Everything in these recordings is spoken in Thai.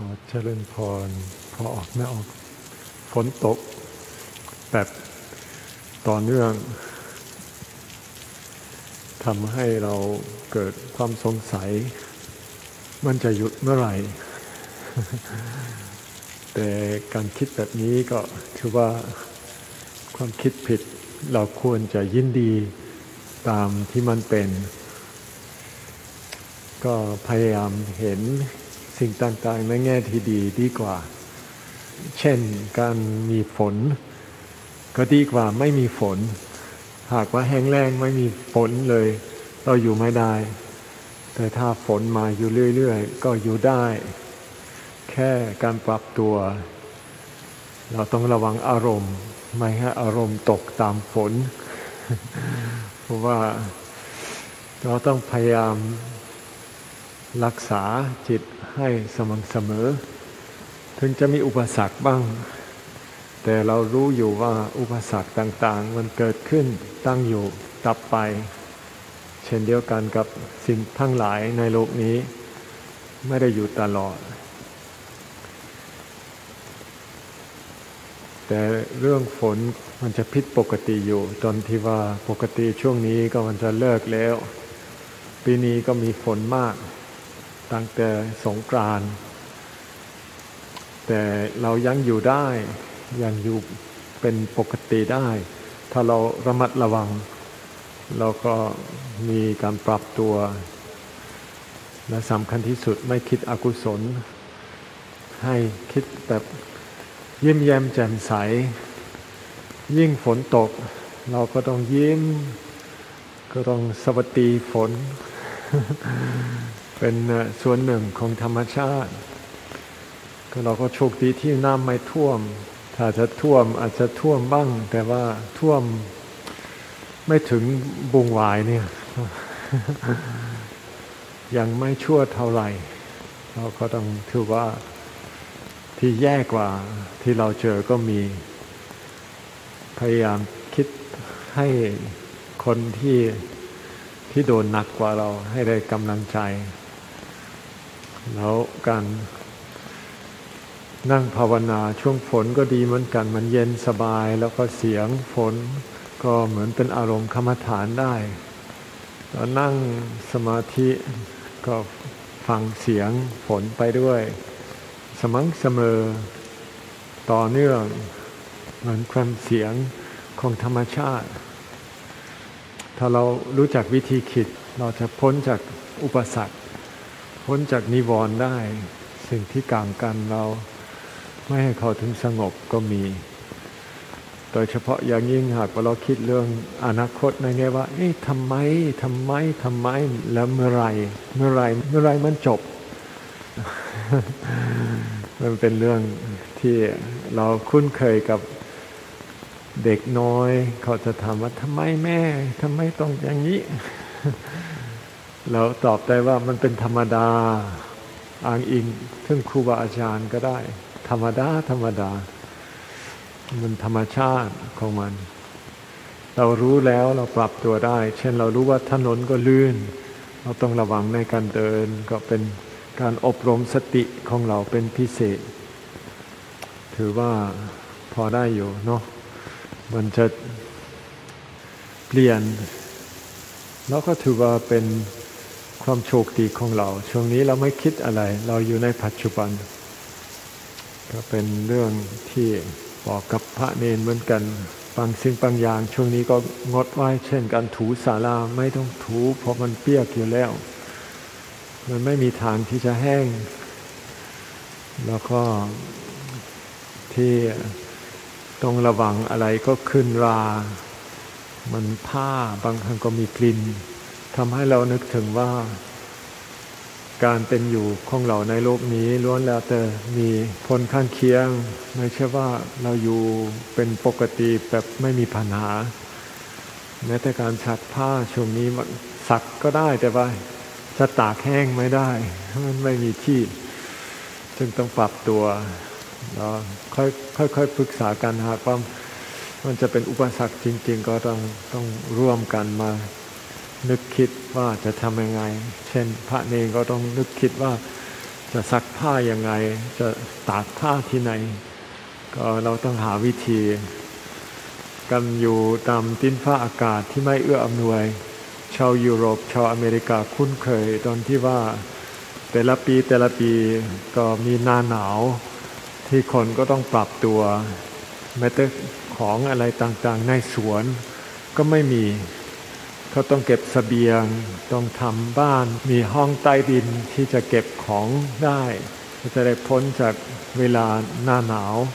อเจริญพรพอออกไม่ออกฝนตกแบบต่อเนื่องทำให้เราเกิดความสงสัยมันจะหยุดเมื่อไหร่ แต่การคิดแบบนี้ก็ถือว่าความคิดผิดเราควรจะยินดีตามที่มันเป็นก็พยายามเห็นสิ่งต่างๆในแง่ที่ดีดีกว่าเช่นการมีฝนก็ดีกว่าไม่มีฝนหากว่าแห้งแล้งไม่มีฝนเลยเราอยู่ไม่ได้แต่ถ้าฝนมาอยู่เรื่อยๆก็อยู่ได้แค่การปรับตัวเราต้องระวังอารมณ์ไม่ให้อารมณ์ตกตามฝน เพราะว่าเราต้องพยายามรักษาจิตให้สม่ำเสมอถึงจะมีอุปสรรคบ้างแต่เรารู้อยู่ว่าอุปสรรคต่างๆมันเกิดขึ้นตั้งอยู่ดับไปเช่นเดียวกันกับสิ่งทั้งหลายในโลกนี้ไม่ได้อยู่ตลอดแต่เรื่องฝนมันจะผิดปกติอยู่ตอนที่ว่าปกติช่วงนี้ก็มันจะเลิกแล้วปีนี้ก็มีฝนมากตั้งแต่สงกรานต์แต่เรายังอยู่ได้ยังอยู่เป็นปกติได้ถ้าเราระมัดระวังเราก็มีการปรับตัวและสำคัญที่สุดไม่คิดอกุศลให้คิดแบบยิ้มแย้มแจ่มใสยิ่งฝนตกเราก็ต้องยิ้มก็ต้องสวัสดีฝน เป็นส่วนหนึ่งของธรรมชาติก็เราก็โชคดีที่น้ำไม่ท่วมถ้าจะท่วมอาจจะท่วมบ้างแต่ว่าท่วมไม่ถึงบุงหวายเนี่ย ยังไม่ชั่วเท่าไหร่เราก็ต้องถือว่าที่แย่กว่าที่เราเจอก็มีพยายามคิดให้คนที่โดนหนักกว่าเราให้ได้กำลังใจแล้วการนั่งภาวนาช่วงฝนก็ดีเหมือนกันมันเย็นสบายแล้วก็เสียงฝนก็เหมือนเป็นอารมณ์กรรมฐานได้แล้วนั่งสมาธิก็ฟังเสียงฝนไปด้วยสม่ำเสมอต่อเนื่องเหมือนความเสียงของธรรมชาติถ้าเรารู้จักวิธีคิดเราจะพ้นจากอุปสรรคพ้นจากนิวรณ์ได้สิ่งที่กลางกันเราไม่ให้เขาถึงสงบก็มีโดยเฉพาะอย่างยิ่งหากว่าเราคิดเรื่องอนาคตในแง่ว่าทำไมแล้วเมื่อไรมันจบ มันเป็นเรื่องที่เราคุ้นเคยกับเด็กน้อยเขาจะถามว่าทำไมแม่ทำไมต้องอย่างนี้ เราตอบได้ว่ามันเป็นธรรมดาอ้างอิงถึงครูบาอาจารย์ก็ได้ธรรมดามันธรรมชาติของมันเรารู้แล้วเราปรับตัวได้เช่นเรารู้ว่าถนนก็ลื่นเราต้องระวังในการเดินก็เป็นการอบรมสติของเราเป็นพิเศษถือว่าพอได้อยู่เนาะมันจะเปลี่ยนแล้วก็ถือว่าเป็นความโชคดีของเราช่วงนี้เราไม่คิดอะไรเราอยู่ในปัจจุบันก็เป็นเรื่องที่บอกกับพระเนรเหมือนกันบางสิ่งบางอย่างช่วงนี้ก็งดไว้เช่นการถูศาลาไม่ต้องถูเพราะมันเปียกอยู่แล้วมันไม่มีทางที่จะแห้งแล้วก็ที่ต้องระวังอะไรก็ขึ้นรามันผ้าบางครั้งก็มีกลิ่นทำให้เรานึกถึงว่าการเป็นอยู่ของเราในโลกนี้ล้วนแล้วแต่มีผลข้างเคียงไม่ใช่ว่าเราอยู่เป็นปกติแบบไม่มีปัญหาแม้แต่การซักผ้าช่วงนี้มันซักก็ได้แต่ว่าจะตากแห้งไม่ได้มันไม่มีที่จึงต้องปรับตัวแล้วค่อยปรึกษากันหากว่ามันจะเป็นอุปสรรคจริงๆก็ต้องร่วมกันมานึกคิดว่าจะทำยังไงเช่นพระเนรก็ต้องนึกคิดว่าจะซักผ้ายังไงจะตากผ้าที่ไหนก็เราต้องหาวิธีกันอยู่ตามดินฟ้าอากาศที่ไม่เอื้ออำนวยชาวยุโรปชาวอเมริกาคุ้นเคยตอนที่ว่าแต่ละปีก็มีหน้าหนาวที่คนก็ต้องปรับตัวแม้แต่ของอะไรต่างๆในสวนก็ไม่มีเขาต้องเก็บเสบียงต้องทำบ้านมีห้องใต้ดินที่จะเก็บของได้จะได้พ้นจากเวลาหน้าหนาว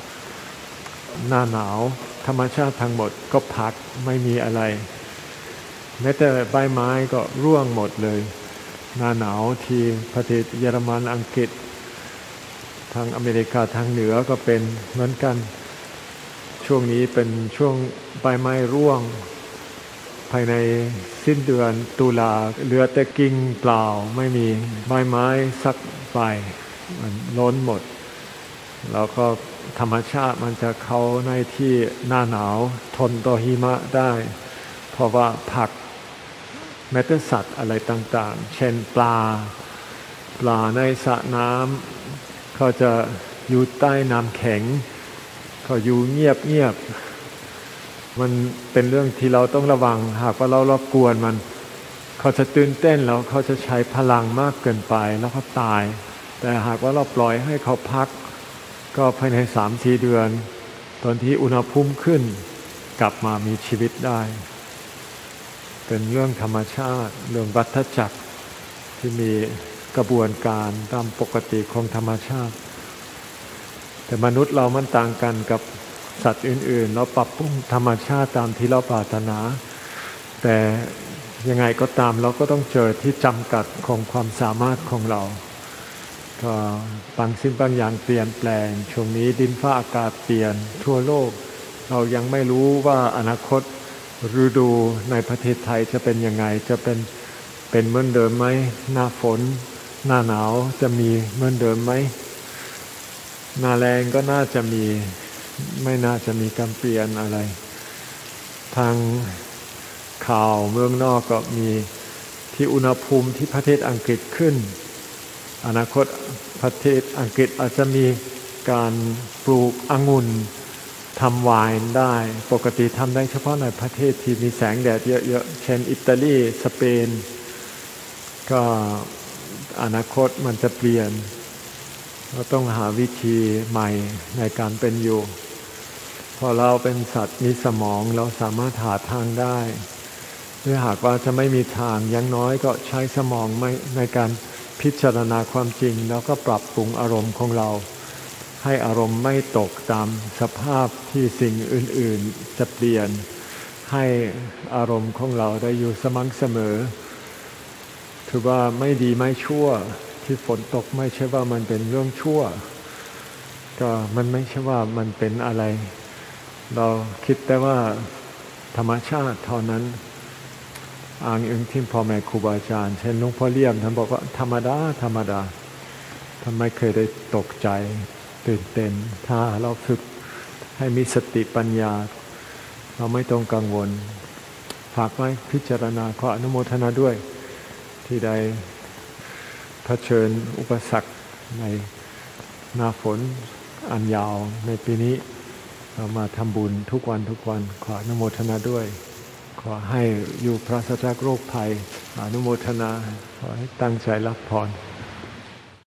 ธรรมชาติทั้งหมดก็พักไม่มีอะไรแม้แต่ใบไม้ก็ร่วงหมดเลยหน้าหนาวที่ประเทศเยอรมันอังกฤษทางอเมริกาทางเหนือก็เป็นเหมือนกันช่วงนี้เป็นช่วงใบไม้ร่วงภายในสิ้นเดือนตุลาเหลือแต่กิ่งเปล่าไม่มีใบไม้สักใบมันล้นหมดแล้วก็ธรรมชาติมันจะเข้าในที่หน้าหนาวทนต่อหิมะได้เพราะว่าผักแม้แต่สัตว์อะไรต่างๆเช่นปลาในสระน้ำเขาจะอยู่ใต้น้ำแข็งเขาอยู่เงียบมันเป็นเรื่องที่เราต้องระวังหากว่าเรารบกวนมันเขาจะตื่นเต้นแล้วเขาจะใช้พลังมากเกินไปแล้วเขาตายแต่หากว่าเราปล่อยให้เขาพักก็ภายใน 3-4 เดือนตอนที่อุณหภูมิขึ้นกลับมามีชีวิตได้เป็นเรื่องธรรมชาติเรื่องวัฏจักรที่มีกระบวนการตามปกติของธรรมชาติแต่มนุษย์เรามันต่างกันกับสัตว์อื่นๆเราปรับปรุงธรรมชาติตามที่เราปรารถนาแต่ยังไงก็ตามเราก็ต้องเจอที่จำกัดของความสามารถของเราก็บางสิ่งบางอย่างเปลี่ยนแปลงช่วงนี้ดินฟ้าอากาศเปลี่ยนทั่วโลกเรายังไม่รู้ว่าอนาคตฤดูในประเทศไทยจะเป็นยังไงจะเป็นเหมือนเดิมไหมหน้าฝนหน้าหนาวจะมีเหมือนเดิมไหมหน้าแล้งก็น่าจะมีไม่น่าจะมีการเปลี่ยนอะไรทางข่าวเมืองนอกก็มีที่อุณหภูมิที่ประเทศอังกฤษขึ้นอนาคตประเทศอังกฤษอาจจะมีการปลูกองุ่นทำไวน์ได้ปกติทำได้เฉพาะในประเทศที่มีแสงแดดเยอะๆเช่นอิตาลีสเปนก็อนาคตมันจะเปลี่ยนเราต้องหาวิธีใหม่ในการเป็นอยู่พอเราเป็นสัตว์มีสมองเราสามารถหาทางได้หรือหากว่าจะไม่มีทางอย่างน้อยก็ใช้สมองในการพิจารณาความจริงแล้วก็ปรับปรุงอารมณ์ของเราให้อารมณ์ไม่ตกตามสภาพที่สิ่งอื่นๆจะเปลี่ยนให้อารมณ์ของเราได้อยู่สม่ำเสมอถือว่าไม่ดีไม่ชั่วที่ฝนตกไม่ใช่ว่ามันเป็นเรื่องชั่วก็มันไม่ใช่ว่ามันเป็นอะไรเราคิดแต่ว่าธรรมชาติเท่านั้นอ้างอิงที่พ่อแม่ครูบาอาจารย์เช่นหลวงพ่อเลี่ยมท่านบอกว่าธรรมดาท่านไม่เคยได้ตกใจตื่นเต้นถ้าเราฝึกให้มีสติปัญญาเราไม่ต้องกังวลฝากไว้พิจารณาขออนุโมทนาด้วยที่ได้เผชิญอุปสรรคในหน้าฝนอันยาวในปีนี้เรามาทำบุญทุกวันขออนุโมทนาด้วยขอให้อยู่ปราศจากโรคภัยอนุโมทนาขอให้ตั้งใจรับพร